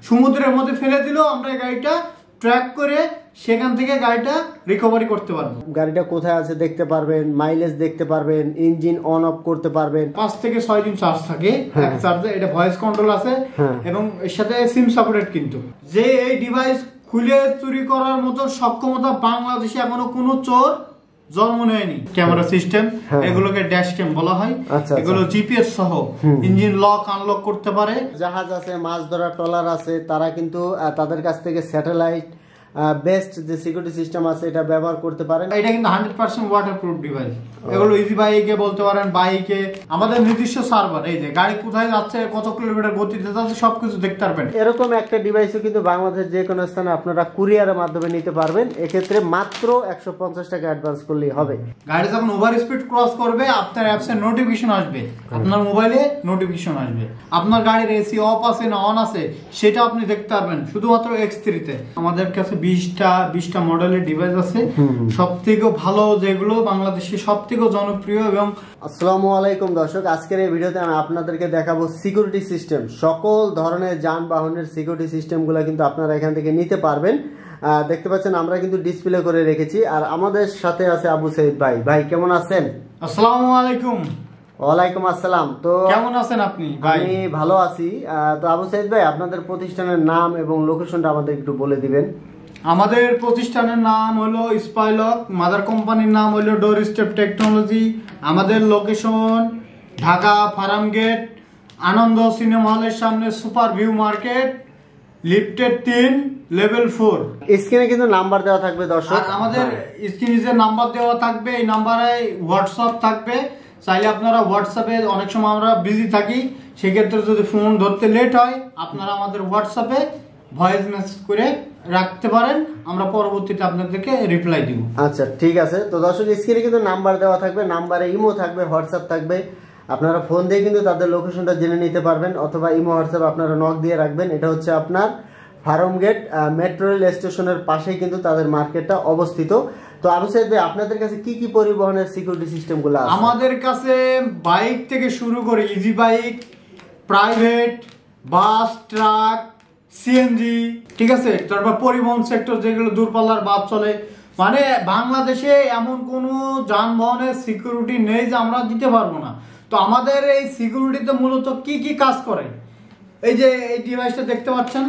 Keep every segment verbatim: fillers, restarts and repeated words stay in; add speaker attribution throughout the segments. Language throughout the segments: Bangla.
Speaker 1: সমুদ্রের মধ্যে ফেলে দিলেও আমরা এই গাড়িটা ট্র্যাক করে সেখান থেকে গাড়িটা রিকভারি করতে পারবো।
Speaker 2: গাড়িটা কোথায় আছে দেখতে পারবেন, মাইলেজ দেখতে পারবেন, ইঞ্জিন অন অফ করতে পারবেন।
Speaker 1: পাঁচ থেকে ছয় দিন চার্জ থাকে এক চার্জে। এটা ভয়েস কন্ট্রোল আছে এবং এর সাথে সিম সাপোর্টেড। কিন্তু যে এই ডিভাইস খুলে চুরি করার মতো সক্ষমতা বাংলাদেশে এখনো কোনো চোর জন্ম নেয়নি। ক্যামেরা সিস্টেম, এগুলোকে ড্যাশ ক্যাম বলা হয়। এগুলো জিপিএস সহ ইঞ্জিন লক আনলক করতে পারে।
Speaker 2: জাহাজ আছে, মাছ ধরার ট্রলার আছে, তারা কিন্তু তাদের কাছ থেকে স্যাটেলাইট বেস্ট যে সিকিউরিটি সিস্টেম আছে এটা ব্যবহার করতে পারেন।
Speaker 1: এটা কিন্তু হান্ড্রেড পার্সেন্ট ওয়াটারপ্রুফ ডিভাইস। এগুলো ইজি বাইকে বলতে পারেন, বাইকে আমাদের নিজস্ব সার্ভার। এই যে গাড়ি কোথায় যাচ্ছে, কত কিলোমিটার গতিতে যাচ্ছে সবকিছু দেখতে পারবেন।
Speaker 2: এরকম একটা ডিভাইসও কিন্তু বাংলাদেশের যে কোনো স্থানে আপনারা কুরিয়ারের মাধ্যমে নিতে পারবেন। এক্ষেত্রে মাত্র একশো পঞ্চাশ টাকা অ্যাডভান্স করলেই হবে।
Speaker 1: গাড়ি যখন ওভার স্পিড ক্রস করবে আপনার অ্যাপসে নোটিফিকেশন আসবে, আপনার মোবাইলে নোটিফিকেশন আসবে। আপনার গাড়ির এসি অফ আছে না অন আছে সেটা আপনি দেখতে পারবেন শুধুমাত্র এক্স থ্রি তে। আমাদের কাছে বিশটা বিশটা মডেলের ডিভাইস আছে, সব থেকে ভালো যেগুলো বাংলাদেশে সব থেকে জনপ্রিয়। এবং
Speaker 2: আসসালামু আলাইকুম দর্শক, আজকের এই ভিডিওতে আমি আপনাদেরকে দেখাবো সিকিউরিটি সিস্টেম। সকল ধরনের যানবাহনের সিকিউরিটি সিস্টেমগুলো কিন্তু আপনারা এখান থেকে নিতে পারবেন। দেখতে পাচ্ছেন আমরা কিন্তু ডিসপ্লে করে রেখেছি। আর আমাদের সাথে আছে আবু সাইদ ভাই। ভাই কেমন আছেন?
Speaker 1: আসসালামু আলাইকুম।
Speaker 2: ওয়ালাইকুম আসসালাম। তো
Speaker 1: কেমন আছেন আপনি? ভাই
Speaker 2: আমি ভালো আছি। তো আবু সাইদ ভাই, আপনাদের প্রতিষ্ঠানের নাম এবং লোকেশনটা আমাদের একটু বলে দিবেন।
Speaker 1: আমাদের প্রতিষ্ঠানের নাম হলো স্পাইলক, মাদার কোম্পানির নাম হলো ডোর স্টেপ টেকনোলজি। আমাদের location Dhaka Farmgate, Ananda cinema হলের সামনে, সুপার ভিউ মার্কেট, লিফটেড তিন, লেভেল ফোর।
Speaker 2: স্ক্রিনে কিন্তু নাম্বার দেওয়া থাকবে দর্শক।
Speaker 1: আমাদের স্ক্রিনে যে নাম্বার দেওয়া থাকবে এই নাম্বারে হোয়াটসঅ্যাপ থাকবে। চাইলে আপনারা হোয়াটসঅ্যাপে, অনেক সময় আমরা বিজি থাকি, সেক্ষেত্রে যদি ফোন ধরতে লেট হয় আপনারা আমাদের হোয়াটসঅ্যাপে ভয়েস মেসেজ করে রাখতে পারেন, আমরা পরবর্তীতে আপনাদেরকে রিপ্লাই দিব।
Speaker 2: আচ্ছা ঠিক আছে। তো দর্শক স্ক্রিনে কিন্তু নাম্বার দেওয়া থাকবে, নাম্বারে ইমো থাকবে, হোয়াটসঅ্যাপ থাকবে। আপনারা ফোন দিয়ে কিন্তু তাদের লোকেশনটা জেনে নিতে পারবেন, অথবা ইমো হোয়াটসঅ্যাপ আপনারা নক দিয়ে রাখবেন। এটা হচ্ছে আপনার ফার্ম গেট মেট্রো রেল স্টেশনের পাশেই কিন্তু তাদের মার্কেটটা অবস্থিত। তো আবু সাইদ ভাই, আপনাদের কাছে কি কি পরিবহনের সিকিউরিটি সিস্টেমগুলো আছে?
Speaker 1: আমাদের কাছে বাইক থেকে শুরু করে easy bike, private bus, truck, CNG, ঠিক আছে, তারপর পরিবহন সেক্টর যেগুলো দূরপাল্লার বাস চলে। মানে বাংলাদেশে এমন কোনো যানবাহনের সিকিউরিটি নেই যে আমরা দিতে পারবো না। তো আমাদের এই সিকিউরিটিতে মূলত কি কি কাজ করে, এই যে এই ডিভাইসটা দেখতে পাচ্ছেন,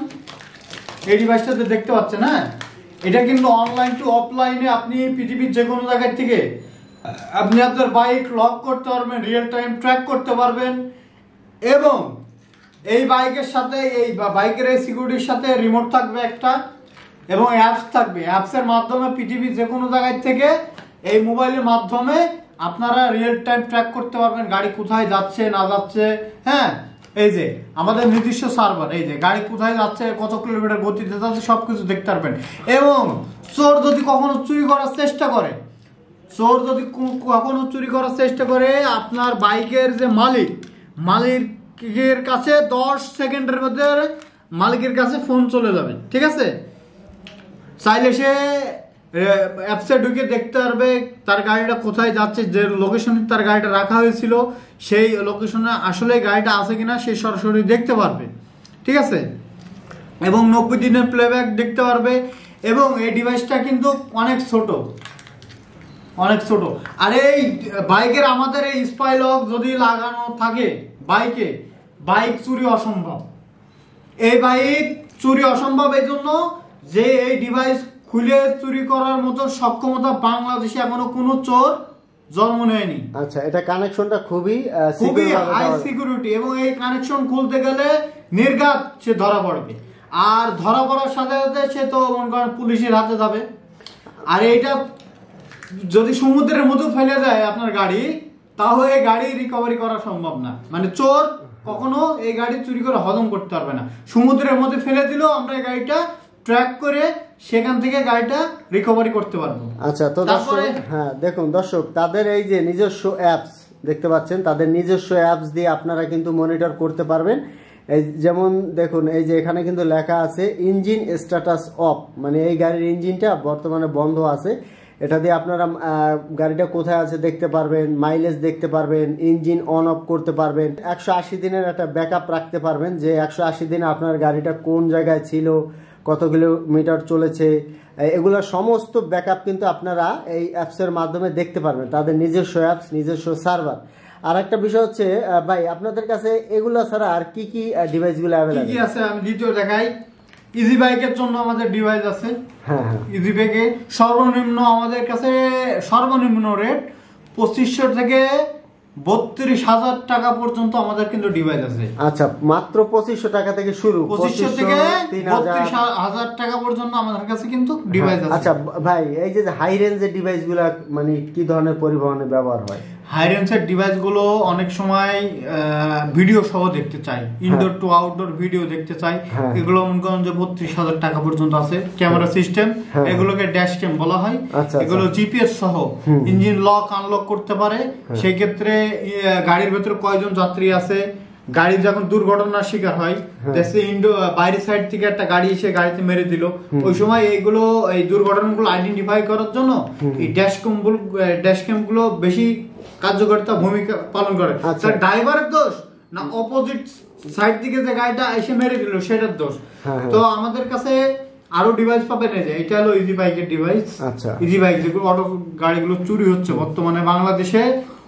Speaker 1: এই ডিভাইসটাতে দেখতে পাচ্ছেন, হ্যাঁ, এটা কিন্তু অনলাইন টু অফলাইনে আপনি পৃথিবীর যে কোনো জায়গায় থেকে আপনি আপনার বাইক লক করতে পারবেন, রিয়েল টাইম ট্র্যাক করতে পারবেন। এবং এই বাইকের সাথে, এই বাইকের এই সিকিউরিটির সাথে রিমোট থাকবে একটা, এবং অ্যাপস থাকবে। অ্যাপসের মাধ্যমে পৃথিবীর যে কোনো জায়গায় থেকে এই মোবাইলের মাধ্যমে আপনারা রিয়েল টাইম ট্র্যাক করতে পারবেন গাড়ি কোথায় যাচ্ছে না যাচ্ছে। হ্যাঁ, এই যে আমাদের নিজস্ব সার্ভার, এই যে গাড়ি কোথায় যাচ্ছে, কত কিলোমিটার গতিতে যাচ্ছে সবকিছু দেখতে পারবেন। এবং চোর যদি কখনো চুরি করার চেষ্টা করে, চোর যদি কখনো চুরি করার চেষ্টা করে, আপনার বাইকের যে মালিক, মালিকের কাছে দশ সেকেন্ডের মধ্যে মালিকের কাছে ফোন চলে যাবে, ঠিক আছে। চাইলে সে অ্যাপসে ঢুকে দেখতে পারবে তার গাড়িটা কোথায় যাচ্ছে, যে লোকেশনে তার গাড়িটা রাখা হয়েছিল সেই লোকেশনে আসলে গাড়িটা আছে কিনা সে সরাসরি দেখতে পারবে, ঠিক আছে। এবং নব্বই দিনের প্লেব্যাক দেখতে পারবে। এবং এই ডিভাইসটা কিন্তু অনেক ছোট, অনেক ছোট। আর এই বাইকের আমাদের এই স্পাইলক যদি লাগানো থাকে বাইকে, বাইক চুরি অসম্ভব। এই বাইক চুরি অসম্ভব এই জন্য যে এই ডিভাইস খুলে চুরি করার মতো সক্ষমতা বাংলাদেশে এখনো কোনো চোর জন্ম নেয়নি।
Speaker 2: আচ্ছা, এটা কানেকশনটা খুবই
Speaker 1: খুবই হাই সিকিউরিটি, এবং এই কানেকশন খুলতে গেলে নির্ঘাত সে ধরা পড়বে। আর ধরা পড়ার সাথে সাথে সে তো মনে করেন পুলিশের হাতে যাবে। আর এইটা যদি সমুদ্রের মধ্যে ফেলে দেয় আপনার গাড়ি, তাহলে এই গাড়ি রিকভারি করা সম্ভব না। মানে চোর কখনো এই গাড়ি চুরি করে হজম করতে পারবে না। সমুদ্রের মধ্যে ফেলে দিলেও আমরা এই গাড়িটা ট্র্যাক করে সেখান থেকে গাড়িটা রিকভারি করতে পারবো।
Speaker 2: আচ্ছা, তো দর্শক, হ্যাঁ দেখুন দর্শক, তাদের এই যে নিজস্ব অ্যাপস দেখতে পাচ্ছেন, তাদের নিজস্ব অ্যাপস দিয়ে আপনারা কিন্তু মনিটর করতে পারবেন। এই যেমন দেখুন, এই যে এখানে কিন্তু লেখা আছে ইঞ্জিন স্ট্যাটাস অফ, মানে এই গাড়ির ইঞ্জিনটা বর্তমানে বন্ধ আছে। এটা দিয়ে আপনারা গাড়িটা কোথায় আছে দেখতে পারবেন, মাইলেজ দেখতে পারবেন, ইঞ্জিন অন অফ করতে পারবেন, একশো আশি দিনের একটা ব্যাকআপ রাখতে পারবেন যে একশো আশি দিনে আপনার গাড়িটা কোন জায়গায় ছিল, কত কিলোমিটার চলেছে, এগুলোর সমস্ত ব্যাকআপ কিন্তু আপনারা এই অ্যাপসের মাধ্যমে দেখতে পারবেন, তাদের নিজস্ব অ্যাপস, নিজস্ব সার্ভার। আর একটা বিষয় হচ্ছে ভাই আপনাদের কাছে এগুলো ছাড়া আর কি কি ডিভাইসগুলো অ্যাভেলেবল
Speaker 1: কি আছে আমি দ্বিতীয় দেখাই। ইজি বাইকের জন্য আমাদের ডিভাইস আছে।
Speaker 2: হ্যাঁ হ্যাঁ
Speaker 1: ইজি বাইকে সর্বনিম্ন আমাদের কাছে সর্বনিম্ন রেট পঁচিশশো থেকে বত্রিশ হাজার টাকা পর্যন্ত আমাদের কিন্তু ডিভাইস আছে।
Speaker 2: আচ্ছা, মাত্র পঁচিশশো টাকা থেকে শুরু,
Speaker 1: পঁচিশশো থেকে বত্রিশ হাজার টাকা পর্যন্ত আমাদের কাছে কিন্তু ডিভাইস আছে।
Speaker 2: আচ্ছা ভাই, এই যে হাই রেঞ্জের ডিভাইস গুলা মানে কি ধরনের পরিবহনে ব্যবহার হয়?
Speaker 1: হাই রেঞ্জের ডিভাইস গুলো অনেক সময় ভিডিও সহ দেখতে চাই, ইনডোর টু আউটডোর ভিডিও দেখতে চাই, এগুলো মনে করেন যে বত্রিশ হাজার টাকা পর্যন্ত আছে। ক্যামেরা সিস্টেম, এগুলোকে ড্যাশ ক্যাম বলা হয়। এগুলো জিপিএস সহ ইঞ্জিন লক আনলক করতে পারে। সেই ক্ষেত্রে গাড়ির ভেতরে কয়জন যাত্রী আছে, গাড়ি যখন দুর্ঘটনার শিকার হয়, ইন্ডো বাইরের সাইড থেকে একটা গাড়ি এসে গাড়িতে মেরে দিল, ওই সময় এইগুলো এই দুর্ঘটনাগুলো আইডেন্টিফাই করার জন্য এই ড্যাশ ক্যাম ড্যাশ ক্যাম গুলো বেশি কার্যকারিতা ভূমিকা পালন করে। তার ড্রাইভারের দোষ না অপোজিট সাইড থেকে যে গাড়িটা এসে মেরে দিল সেটার দোষ? তো আমাদের কাছে আরো ডিভাইস পাবেন। এই যে এটা হলো ইজি বাইকের ডিভাইস।
Speaker 2: আচ্ছা,
Speaker 1: ইজি বাইক যেগুলো অটো গাড়িগুলো চুরি হচ্ছে বর্তমানে বাংলাদেশে,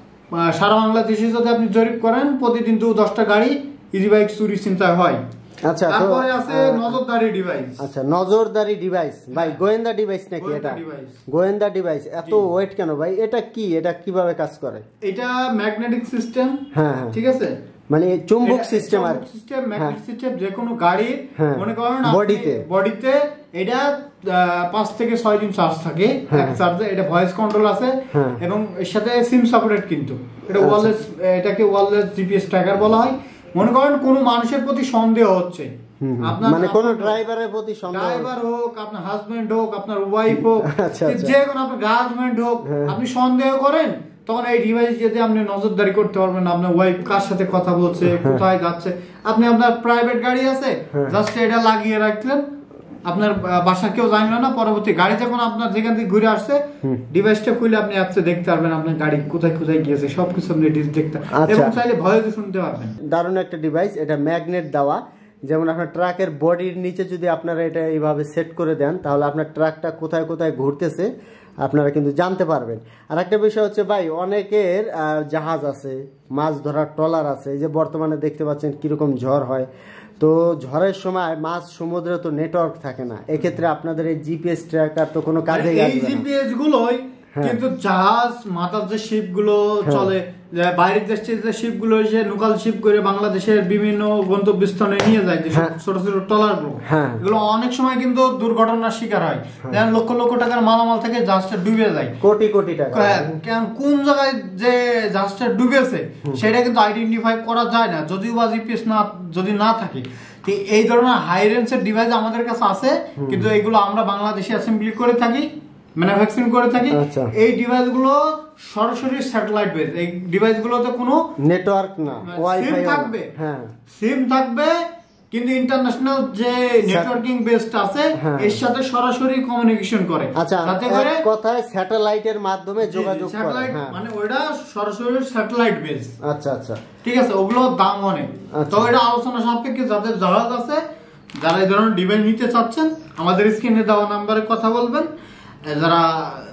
Speaker 1: সারা বাংলাদেশে যদি আপনি জরিপ করেন প্রতিদিন তো দশটা গাড়ি ইজি বাইক চুরি চিন্তায় হয়।
Speaker 2: আচ্ছা,
Speaker 1: তারপরে আছে নজরদারি ডিভাইস।
Speaker 2: আচ্ছা, নজরদারি ডিভাইস ভাই, গোয়েন্দা ডিভাইস নাকি এটা? গোয়েন্দা ডিভাইস। এত ওয়েট কেন ভাই? এটা কি, এটা কিভাবে কাজ করে?
Speaker 1: এটা ম্যাগনেটিক সিস্টেম।
Speaker 2: হ্যাঁ,
Speaker 1: ঠিক আছে,
Speaker 2: মানে চুম্বক সিস্টেম আর
Speaker 1: সিস্টেম ম্যাগনেটিক সিস্টেম যে কোনো গাড়ির মনে করেন
Speaker 2: বডিতে
Speaker 1: বডিতে এটা পাঁচ থেকে ছয় দিন চার্জ থাকে এক চার্জে। এটা ভয়েস কন্ট্রোল আছে এবং এর সাথে সিম সাপোর্টেড, কিন্তু এটা ওয়্যারলেস, এটাকে ওয়্যারলেস জিপিএস ট্র্যাকার বলা হয়। মনে করেন কোন মানুষের প্রতি সন্দেহ হচ্ছে, আপনার
Speaker 2: মানে কোন ড্রাইভারের প্রতি সন্দেহ,
Speaker 1: ড্রাইভার হোক, আপনার হাজবেন্ড হোক, আপনার ওয়াইফ হোক, যে কোনো আপনার গার্লফ্রেন্ড হোক, আপনি সন্দেহ করেন, তখন এই ডিভাইস যদি আপনি নজরদারি করতে পারবেন আপনার ওয়াইফ কার সাথে কথা বলছে, কোথায় যাচ্ছে। আপনি আপনার প্রাইভেট গাড়ি আছে, জাস্ট এটা লাগিয়ে রাখলেন, আপনার বাসা কেউ জানলো না, পরবর্তী গাড়ি যখন আপনার যেখান থেকে ঘুরে আসছে ডিভাইসটা খুলে আপনি অ্যাপসে দেখতে পারবেন আপনার গাড়ি কোথায় কোথায় গিয়েছে, সবকিছু আপনি দেখতে এবং চাইলে ভয়েস শুনতে পারবেন।
Speaker 2: দারুণ একটা ডিভাইস। এটা ম্যাগনেট দেওয়া, যেমন আপনার ট্রাকের বডির নিচে যদি আপনারা এটা এইভাবে সেট করে দেন তাহলে আপনার ট্রাকটা কোথায় কোথায় ঘুরতেছে আপনারা কিন্তু জানতে পারবেন। আর একটা বিষয় হচ্ছে ভাই, অনেকের জাহাজ আছে, মাছ ধরার ট্রলার আছে, এই যে বর্তমানে দেখতে পাচ্ছেন কিরকম ঝড় হয়, তো ঝড়ের সময় মাছ সমুদ্রে তো নেটওয়ার্ক থাকে না, এক্ষেত্রে আপনাদের এই জিপিএস ট্র্যাকার তো কোনো কাজে আসবে না।
Speaker 1: এই জিপিএস গুলোই কিন্তু জাহাজ মাথার যে শিপ গুলো চলে, বাইরের দেশের যে শিপ গুলো এসে লোকাল শিপ করে বাংলাদেশের বিভিন্ন গন্তব্যস্থানে নিয়ে যায়, ছোট ছোট ট্রলার গুলো, এগুলো অনেক সময় কিন্তু দুর্ঘটনার শিকার হয়। যেমন লক্ষ লক্ষ টাকার মালামাল থেকে জাহাজটা ডুবে যায়,
Speaker 2: কোটি কোটি টাকা।
Speaker 1: কোন জায়গায় যে জাহাজটা ডুবেছে সেটা কিন্তু আইডেন্টিফাই করা যায় না যদিও বা জিপিএস না যদি না থাকে। এই ধরনের হাই রেঞ্জের ডিভাইস আমাদের কাছে আছে, কিন্তু এগুলো আমরা বাংলাদেশে অ্যাসেম্বলি করে থাকি, ম্যানুফ্যাকচারিং করে থাকি। এই ডিভাইস গুলো সরাসরি স্যাটেলাইট বেস, এই ডিভাইস গুলোতে কোনো
Speaker 2: নেটওয়ার্ক না, ওয়াইফাই
Speaker 1: থাকবে, হ্যাঁ সিম থাকবে, কিন্তু ইন্টারন্যাশনাল যে নেটওয়ার্কিং বেসড আছে এর সাথে সরাসরি কমিউনিকেশন করে।
Speaker 2: আচ্ছা,
Speaker 1: তাতে করে
Speaker 2: কথায় স্যাটেলাইটের মাধ্যমে যোগাযোগ করে,
Speaker 1: স্যাটেলাইট মানে ওটা সরাসরি স্যাটেলাইট বেস।
Speaker 2: আচ্ছা আচ্ছা,
Speaker 1: ঠিক আছে, ওগুলো দাম অনেক। তো এটা আলোচনা সাপেক্ষে যাদের জাহাজ আছে, যারা এই ধরনের ডিভাইস নিতে চাচ্ছেন আমাদের স্ক্রিনে দেওয়া নাম্বারে কথা বলবেন। যারা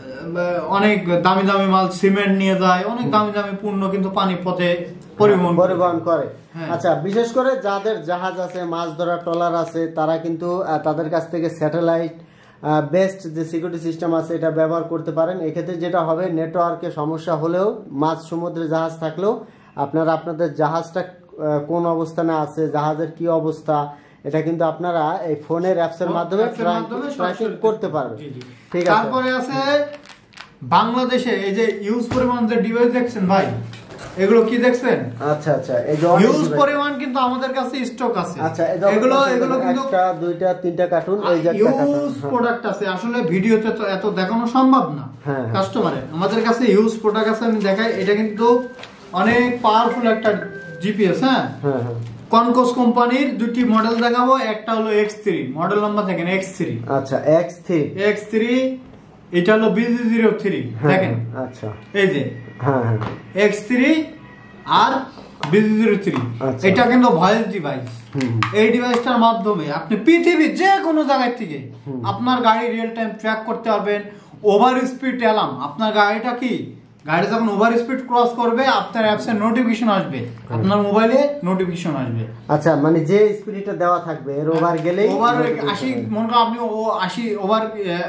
Speaker 1: অনেক দামি দামি মাল সিমেন্ট নিয়ে যায়, অনেক দামি দামি পণ্য কিন্তু পানি পথে পরিবহন
Speaker 2: পরিবহন করে। আচ্ছা, বিশেষ করে যাদের জাহাজ আছে, মাছ ধরার ট্রলার আছে, তারা কিন্তু তাদের কাছ থেকে স্যাটেলাইট বেস্ট যে সিকিউরিটি সিস্টেম আছে এটা ব্যবহার করতে পারেন। এক্ষেত্রে যেটা হবে, নেটওয়ার্কের সমস্যা হলেও, মাছ সমুদ্রে জাহাজ থাকলেও আপনারা আপনাদের জাহাজটা কোন অবস্থানে আছে, জাহাজের কি অবস্থা, এটা কিন্তু আপনারা এই ফোনের অ্যাপসের মাধ্যমে ট্র্যাকিং করতে পারবেন। ঠিক আছে,
Speaker 1: তারপরে আছে বাংলাদেশে এই যে ইউজ পরিমাণ যে ডিভাইস দেখছেন ভাই, এগুলো কি দেখছেন?
Speaker 2: আচ্ছা আচ্ছা, এই যে
Speaker 1: ইউজ পরিমাণ কিন্তু আমাদের কাছে স্টক আছে।
Speaker 2: আচ্ছা,
Speaker 1: এগুলো এগুলো কিন্তু
Speaker 2: একটা দুইটা তিনটা কার্টুন, এই যে একটা কার্টুন
Speaker 1: ইউজ প্রোডাক্ট আছে। আসলে ভিডিওতে তো এত দেখানো সম্ভব না কাস্টমারের। আমাদের কাছে ইউজ প্রোডাক্ট আছে, আমি দেখাই। এটা কিন্তু অনেক পাওয়ারফুল একটা জিপিএস। হ্যাঁ
Speaker 2: হ্যাঁ হ্যাঁ,
Speaker 1: কনকোস কোম্পানির দুটি মডেল দেখাবো। একটা হলো এক্স থ্রি, মডেল নাম্বার দেখেন এক্স থ্রি।
Speaker 2: আচ্ছা, এক্স থ্রি
Speaker 1: এক্স থ্রি এটা হলো বিজি জিরো থ্রি, দেখেন
Speaker 2: আচ্ছা
Speaker 1: এই যে
Speaker 2: হ্যাঁ হ্যাঁ
Speaker 1: এক্স থ্রি আর বিজি জিরো থ্রি, এটা কিন্তু ভয়েস ডিভাইস। এই ডিভাইসটার মাধ্যমে আপনি পৃথিবীর যে কোনো জায়গা থেকে আপনার গাড়ি রিয়েল টাইম ট্র্যাক করতে পারবেন। ওভার স্পিড অ্যালার্ম, আপনার গাড়িটা কি গাড়ি যখন ওভার স্পিড ক্রস করবে আপনার অ্যাপসে নোটিফিকেশন আসবে, আপনার মোবাইলে নোটিফিকেশন আসবে।
Speaker 2: আচ্ছা, মানে যে স্পিডটা দেওয়া থাকবে এর ওভার গেলে
Speaker 1: ওভার আশি, মনে করেন আপনি ও আশি ওভার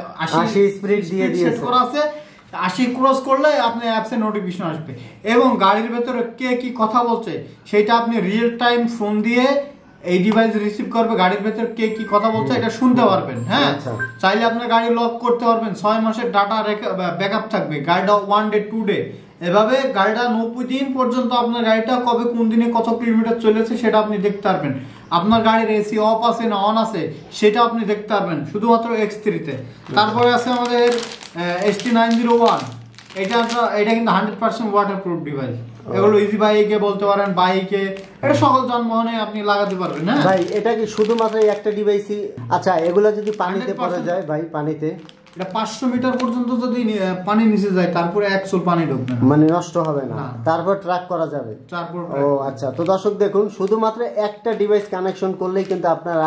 Speaker 2: আশি স্পিড দিয়ে দিয়েছে
Speaker 1: করা আছে, আশি ক্রস করলে আপনি অ্যাপসে নোটিফিকেশন আসবে এবং গাড়ির ভেতরে কে কি কথা বলছে সেটা আপনি রিয়েল টাইম ফোন দিয়ে এই ডিভাইস রিসিভ করবে, গাড়ির ভেতরে কে কি কথা বলছে এটা শুনতে পারবেন। হ্যাঁ, চাইলে আপনার গাড়ি লক করতে পারবেন, ছয় মাসের ডাটা ব্যাকআপ থাকবে, গাড়িটা ওয়ান ডে টু ডে, এভাবে গাড়িটা নব্বই দিন পর্যন্ত আপনার গাড়িটা কবে কোন দিনে কত কিলোমিটার চলেছে সেটা আপনি দেখতে পারবেন। আপনার গাড়ির এসি অফ আছে না অন আছে সেটা আপনি দেখতে পারবেন শুধুমাত্র এক্স থ্রিতে। তারপরে আছে আমাদের S T nine zero one, এটা এটা কিন্তু hundred percent water proof device. এগুলো ইজি বাইকে বলতে পারেন, বাইকে, এটা সকল যানবাহনে আপনি লাগাতে পারবেন। হ্যাঁ
Speaker 2: ভাই, এটা কি শুধুমাত্র একটা ডিভাইসই? আচ্ছা, এগুলো যদি পানিতে পড়ে যায় ভাই, পানিতে
Speaker 1: এটা পাঁচশো মিটার পর্যন্ত যদি পানি নিচে যায় তারপরে এক চুল পানি ঢুকবে না,
Speaker 2: মানে নষ্ট হবে না, তারপর ট্র্যাক করা যাবে। ও আচ্ছা, তো দর্শক দেখুন, শুধুমাত্র একটা ডিভাইস কানেকশন করলেই কিন্তু আপনারা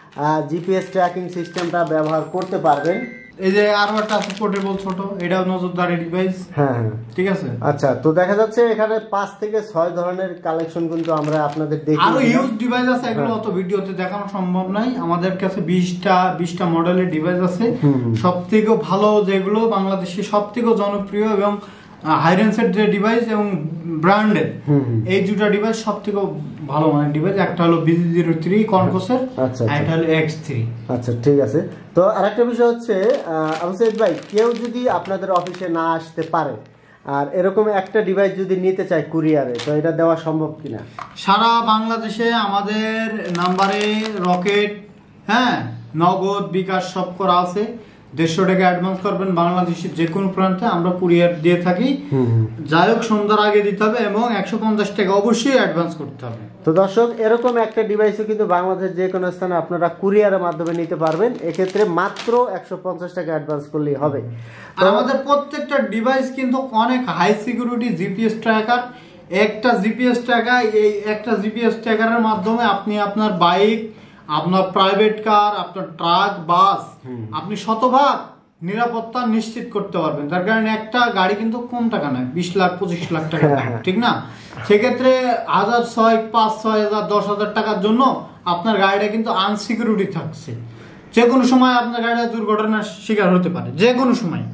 Speaker 2: জিপিএস ট্র্যাকিং সিস্টেমটা ব্যবহার করতে পারবেন।
Speaker 1: এই যে আরো একটা আছে পোর্টেবল ছোট, এটা নজরদারি ডিভাইস।
Speaker 2: হ্যাঁ হ্যাঁ, ঠিক আছে। আচ্ছা, তো দেখা যাচ্ছে এখানে পাঁচ থেকে ছয় ধরনের কালেকশন কিন্তু আমরা আপনাদের দেখি।
Speaker 1: আরো ইউজ ডিভাইস আছে, এগুলো অত ভিডিওতে দেখানো সম্ভব নাই। আমাদের কাছে বিশটা বিশটা মডেলের ডিভাইস আছে। সবথেকে ভালো যেগুলো বাংলাদেশে সবথেকে জনপ্রিয় এবং হাই রেঞ্জের যে ডিভাইস এবং ব্র্যান্ডের, এই দুটো ডিভাইস সবথেকে ভালো মানের ডিভাইস। একটা হলো বিজি জিরো থ্রি কনকোসের,
Speaker 2: আচ্ছা,
Speaker 1: একটা হলো এক্স থ্রি।
Speaker 2: আচ্ছা, ঠিক আছে। তো আরেকটা বিষয় হচ্ছে আবু সাইদ ভাই, কেউ যদি আপনাদের অফিসে না আসতে পারে আর এরকম একটা ডিভাইস যদি নিতে চায় কুরিয়ারে, তো এটা দেওয়া সম্ভব কিনা?
Speaker 1: সারা বাংলাদেশে আমাদের নাম্বারে রকেট, হ্যাঁ, নগদ, বিকাশ সব করা আছে। দেড়শো টাকা অ্যাডভান্স করবেন, বাংলাদেশের যে কোনো প্রান্তে আমরা কুরিয়ার দিয়ে থাকি। যাই হোক সন্ধ্যার আগে দিতে হবে এবং একশো পঞ্চাশ টাকা অবশ্যই অ্যাডভান্স করতে হবে।
Speaker 2: তো দর্শক, এরকম একটা ডিভাইসও কিন্তু বাংলাদেশের যে কোনো স্থানে আপনারা কুরিয়ারের মাধ্যমে নিতে পারবেন। এক্ষেত্রে মাত্র একশো পঞ্চাশ টাকা অ্যাডভান্স করলেই হবে।
Speaker 1: আর আমাদের প্রত্যেকটা ডিভাইস কিন্তু অনেক হাই সিকিউরিটি জিপিএস ট্র্যাকার। একটা জিপিএস ট্র্যাকার, এই একটা জিপিএস ট্র্যাকারের মাধ্যমে আপনি আপনার বাইক, আপনার প্রাইভেট কার, আপনার ট্রাক, বাস, আপনি শতভাগ নিরাপত্তা নিশ্চিত করতে পারবেন। তার কারণে একটা গাড়ি কিন্তু কম টাকা নয়, বিশ লাখ পঁচিশ লাখ টাকা, ঠিক না? সেক্ষেত্রে হাজার ছয় পাঁচ ছয় হাজার দশ হাজার টাকার জন্য আপনার গাড়িটা কিন্তু আনসিকিউরিটি থাকছে। যে কোনো সময় আপনার গাড়িটা দুর্ঘটনার শিকার হতে পারে, যে কোনো সময়।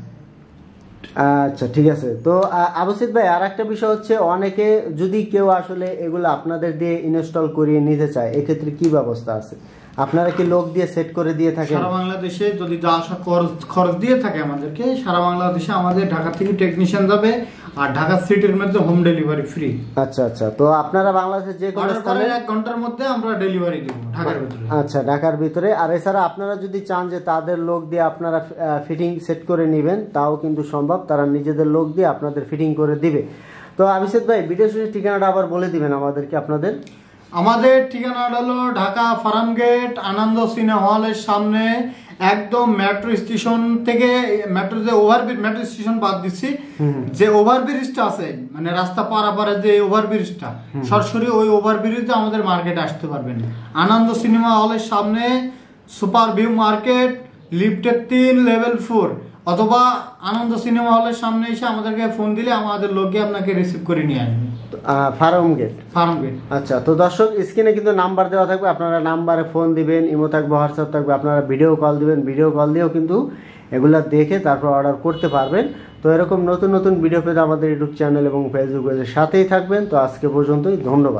Speaker 2: আচ্ছা, ঠিক আছে। তো আবু সাইদ ভাই, আর একটা বিষয় হচ্ছে, অনেকে যদি কেউ আসলে এগুলো আপনাদের দিয়ে ইনস্টল করিয়ে নিতে চায়, এক্ষেত্রে কি ব্যবস্থা আছে? আপনারা কি লোক দিয়ে সেট করে দিয়ে থাকেন?
Speaker 1: সারা বাংলাদেশে যদি যা আসা খরচ খরচ দিয়ে থাকে আমাদেরকে, সারা বাংলাদেশে আমাদের ঢাকা থেকে টেকনিশিয়ান যাবে আর ঢাকা সিটির মধ্যে হোম ডেলিভারি ফ্রি।
Speaker 2: আচ্ছা আচ্ছা, তো আপনারা বাংলাদেশের যে কোনো স্থানে
Speaker 1: এক ঘন্টার মধ্যে আমরা ডেলিভারি দেব ঢাকার ভিতরে।
Speaker 2: আচ্ছা, ঢাকার ভিতরে। আর এছাড়া আপনারা যদি চান যে তাদের লোক দিয়ে আপনারা ফিটিং সেট করে নেবেন, তাও কিন্তু সম্ভব। তারা নিজেদের লোক দিয়ে আপনাদের ফিটিং করে দিবে। তো আবু সাইদ ভাই, ভিডিও শেষে ঠিকানাটা আবার বলে দিবেন আমাদেরকে আপনাদের।
Speaker 1: আমাদের ঠিকানাটা হলো ঢাকা ফার্ম গেট আনন্দ সিনেমা হলের সামনে, একদম মেট্রো স্টেশন থেকে, মেট্রো যে ওভারব্রিজ, মেট্রো স্টেশন বাদ দিচ্ছি, যে ওভারব্রিজটা আছে মানে রাস্তা পারাপারে যে ওভারব্রিজটা, সরাসরি ওই ওভারব্রিজে আমাদের মার্কেটে আসতে পারবেন। আনন্দ সিনেমা হলের সামনে সুপার ভিউ মার্কেট, লিফটের তিন, লেভেল ফোর, অথবা আনন্দ সিনেমা হলের সামনে এসে আমাদেরকে ফোন দিলে আমাদের লোকে আপনাকে রিসিভ করে নিয়ে আসবে।
Speaker 2: Farmgate,
Speaker 1: Farmgate.
Speaker 2: আচ্ছা, তো দর্শক, স্ক্রিনে কিন্তু নাম্বার দেওয়া থাকবে, আপনারা নাম্বারে ফোন দিবেন, ইমো থাকবে, হোয়াটসঅ্যাপ থাকবে, আপনারা ভিডিও কল দিবেন, ভিডিও কল দিয়েও কিন্তু এগুলা দেখে তারপর অর্ডার করতে পারবেন। তো এরকম নতুন নতুন ভিডিও পেতে আমাদের ইউটিউব চ্যানেল এবং ফেসবুক পেজের সাথেই থাকবেন। তো আজকে পর্যন্তই, ধন্যবাদ।